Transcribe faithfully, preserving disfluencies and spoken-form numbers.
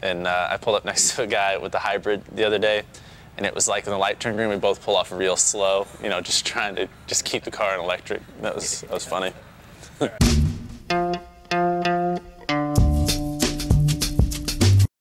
and uh, I pulled up next to a guy with the hybrid the other day, and it was like when the light turned green, we both pull off real slow, you know, just trying to just keep the car in electric. That was, that was funny.